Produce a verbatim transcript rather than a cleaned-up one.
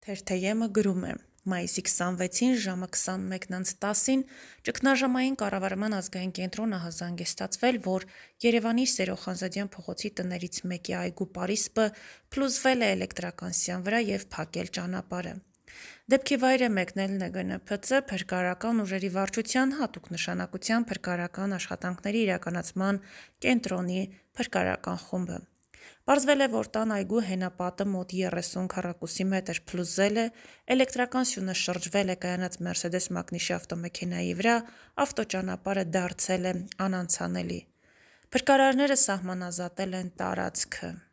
Թերթեյեմը գրում է. Մայիսի քսանվեցին ժամը քսանմեկն անց տասին ճգնաժամային կառավարման ազգային կենտրոնը հազանգեստացվել, որ Երևանի Սերոխանզադյան փողոցի տներից մեկի այգու պարիսպը փլուզվել է էլեկտրականսյան վրա և փակել ճանապարհը։ Դեպքի վայր է մեկնել Ն Գ Ն Փ Ց փրկարարական ուժերի վարչության հատուկ նշանակության փրկարարական աշխատանքների իրականացման կենտրոնի փրկարարական խումբը։ Պարզվել է, որ տան այգու հենապատը մոտ երեսուն քառակուսի մետր փլուզել է, էլեկտրական սյունը շրջվել է կայանած Մերսեդես մակնիշի ավտոմեքենայի վրա, ավտոճանապարհը դարձել է անանցանելի։ Փրկարարները սահմանազատել են տարածքը։